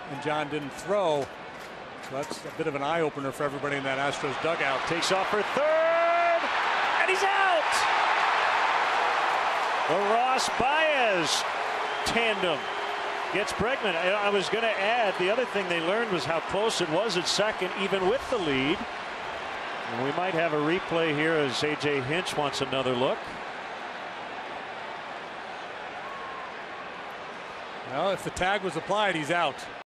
and John didn't throw. So that's a bit of an eye-opener for everybody in that Astros dugout. Takes off for third, and he's out. The Ross Baez tandem gets Bregman. I was going to add, the other thing they learned was how close it was at second, even with the lead. And we might have a replay here as A.J. Hinch wants another look. Well, if the tag was applied, he's out.